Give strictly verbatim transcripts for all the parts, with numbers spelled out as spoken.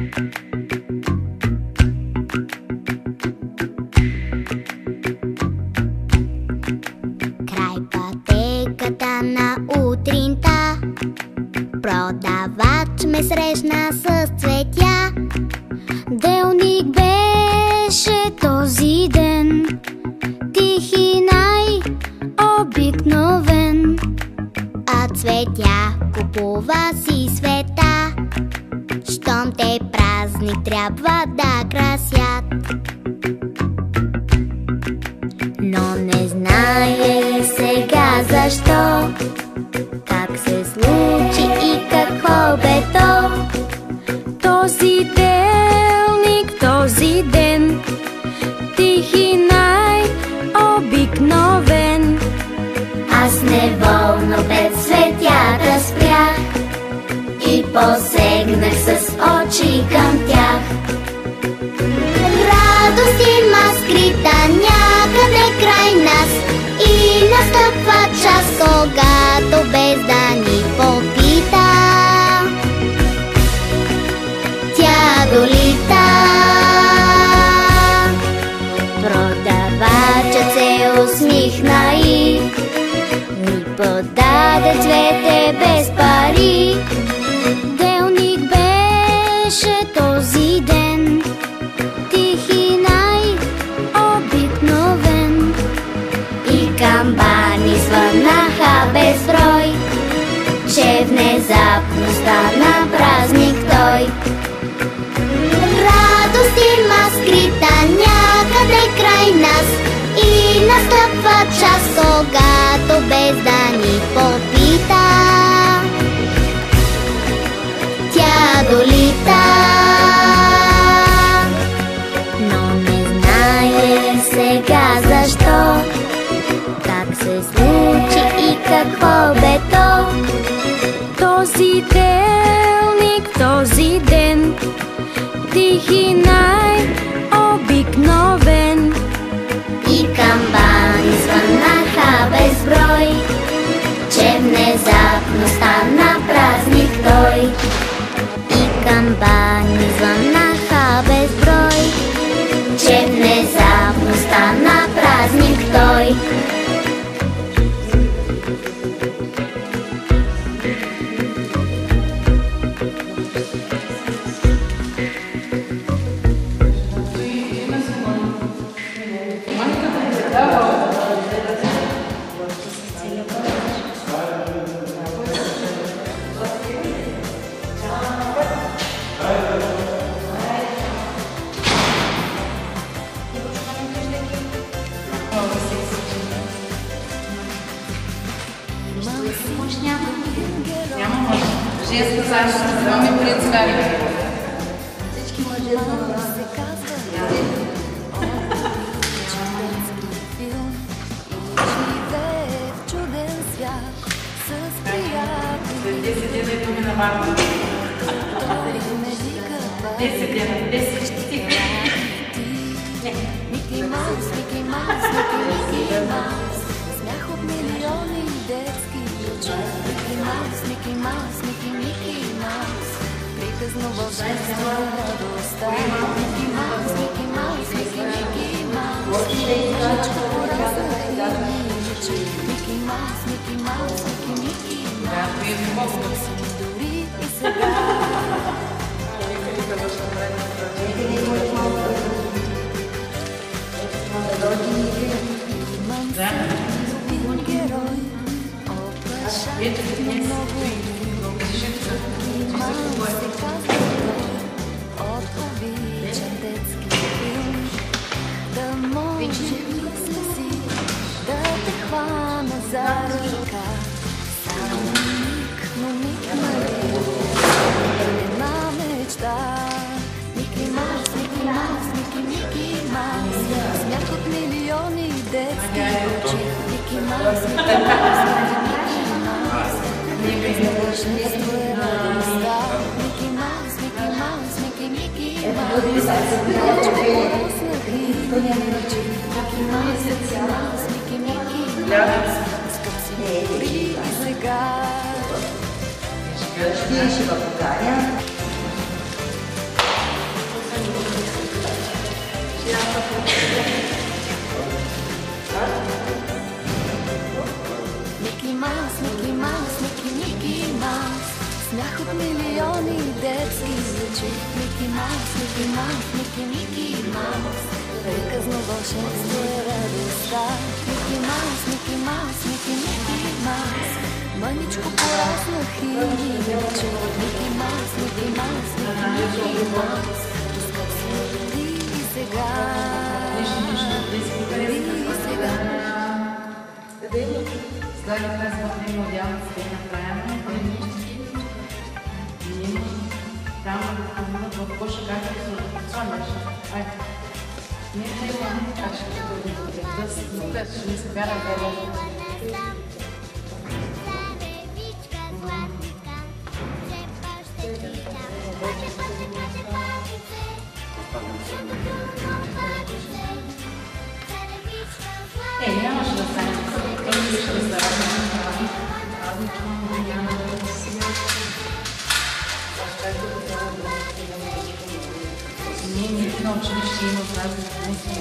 Край пътеката на утринта продавач ме срещна с цветя. Делник беше този ден, тих и най-обикновен, а цветя купува си света. Щом те празник трябва да красят, но не знае сега защо, как се случи и какво бе то. Този делник, този ден, тих и най-обикновен, аз неволно пред цветята спрях и посегнах с очи към тях. Радост има скрита някъде край нас и настъпва час, когато без да ни попита тя долита. Продавачът се усмихна и ни подаде цвете без пари. Делник беше този ден, тих и най-обикновен, и камбани звънаха безброй, че внезапно стана празник той. Радост има скрита някъде край нас и настъпва час, когато без да ни попита тя долита. Но не знае сега защо, как се случи и какво бе то. Този делник, този ден, тих и най-обикновен, и камбани звънаха безброй, че внезапно стана празник той. И камбани звънаха безброй, че внезапно стана празник той. Няма мъж. Жеста защита, само ми представи. Всички мъже знаме се казва. Филм и живее в чуден свят с приятели. След десет дена и думи на варна. десет дена, десет стига. Мики Маус, Мики Маус, Мики, Мики Маус. Смях от милиони детски очи. Мики Маус, Мики Маус, Мики, Мики Маус. Приказно вълшебство на радостта. Мики Маус, Мики Маус, Мики, Мики Маус. Всичко порасна и миличи. Мики Маус, Мики Маус, Мики, Мики Маус. Дори и сега. Да. Герой, опашен много. Имам се казва от обичан детски филм. Да може мисля си да те хвана за ръка. Само миг, но миг нали една мечта. Мики Маус, Мики Маус, Мики, Мики Маус. Смях от милиони детски очи. Мики Маус, Мики Маус, Мики, Мики Маус. Вълшебство е радостта. Мики Маус, Мики Маус, Мики, Мики Маус. Всичко пороснах и миличи. Мики Маус, Мики Маус, Мики, Мики Маус. Скъп си дори и сега. Ще в България. милиони детски звучи. Мики Маус, Мики Маус, Мики, Мики Маус. Приказно вълшебство е радостта. Мики Маус, Мики Маус, Мики, Мики Маус. Мъничко пораснах и ги чух. Мики Маус, Мики Маус, Мики, Мики Маус. Исках се роди и сега. Роди и сега. Слаги тази вътре модел, се направим. Там в коша както се слагаш. Айде. Не е това, как ще го да ще не се бяра да Е, нямаше да стане. Той не беше да стане. Не, не, на училище има разни.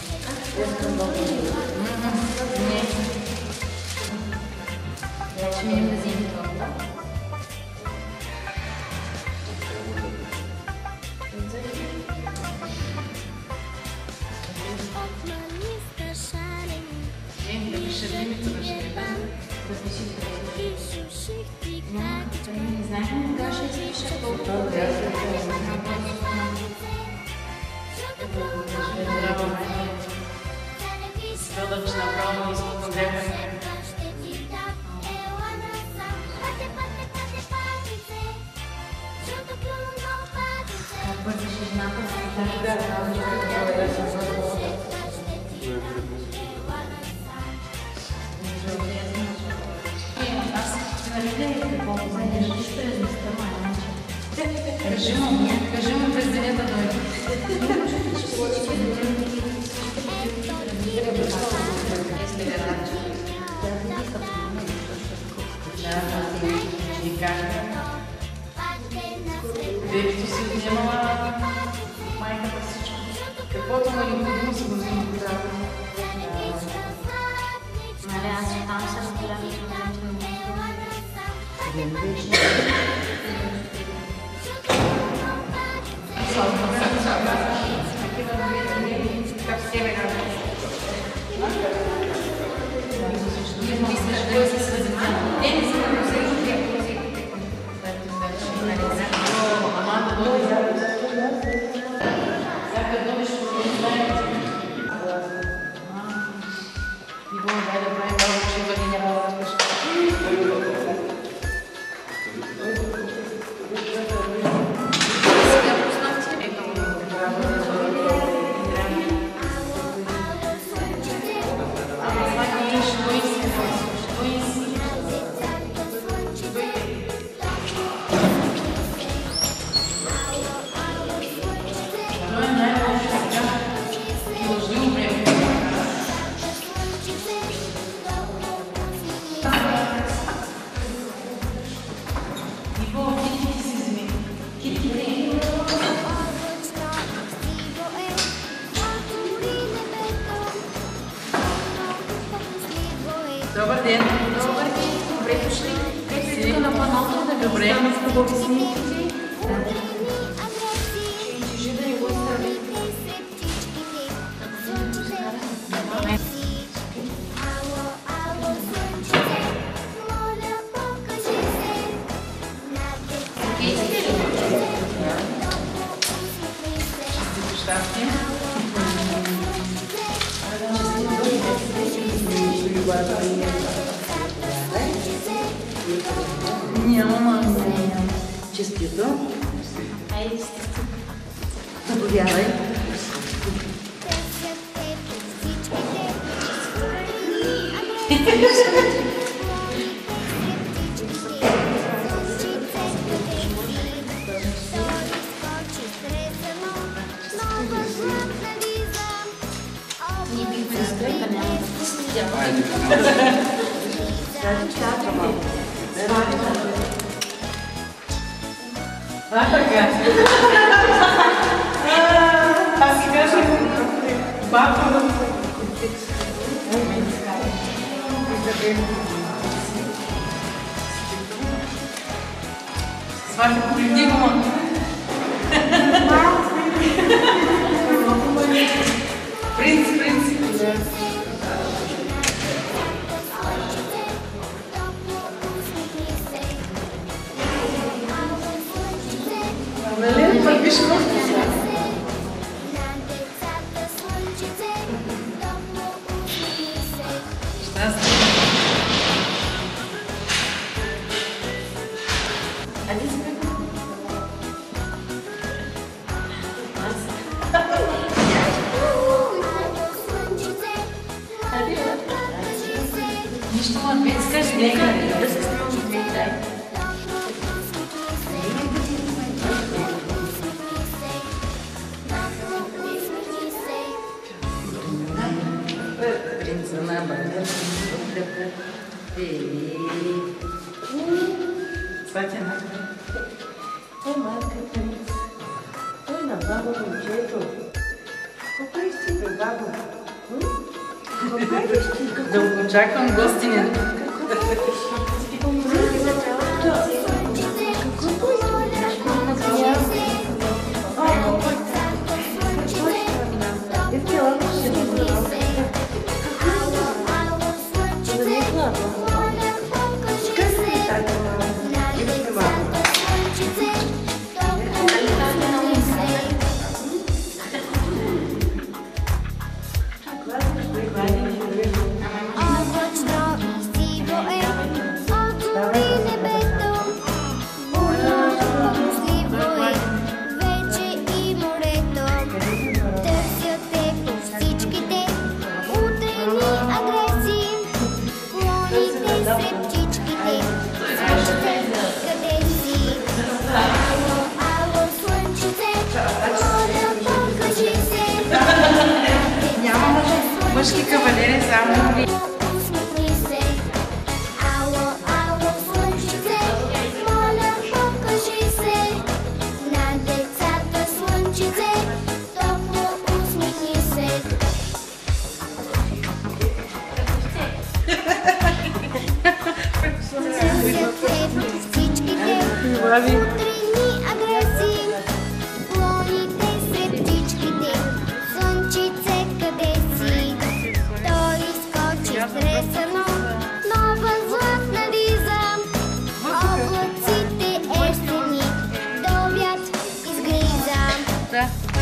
Не. Ще минем да вземем това. Е, да пише лимита да ще да пише не знаем кога ще изпише толкова. Здраво, майка. Спела, че направо изпълно време. Първи ще жната си да Аз се наредя какво вземеш, нищо е за стърма. Кажи му, кажи му през деня да дойде. Бебето си отнемала майката всичко. Каквото му е необходимо си го взема. Нали, аз и там се разбирам и Добър ден! Добър ден! Добре дошли! Пред на паното да ви Добре. остана с хубави снимки. Кажи да ни го остави. Щастие! Няма, няма. Честито. Айде, честито. Заповядай. Ние бихме разгледа, няма да постигаме. А, така. Аз си кажа, баба да се контекст. Слави, погледни го, ма. Принц, принц. Нали? Пък виж колко са. Щастие. Ади си бе. Нищо му отбит, скажи, нека да се струва от мен, дай. Принца на България, Сватяна. Той малка принц. Той на баба момчето. Копай си бе, бабо. Копай ли си? Да го очаквам гостинен. Мъжки кавалери само ви. Нова златна риза, облаците естени, до вят изгриза.